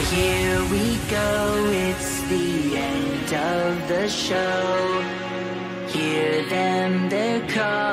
Here we go, it's the end of the show. Hear them, they're calling.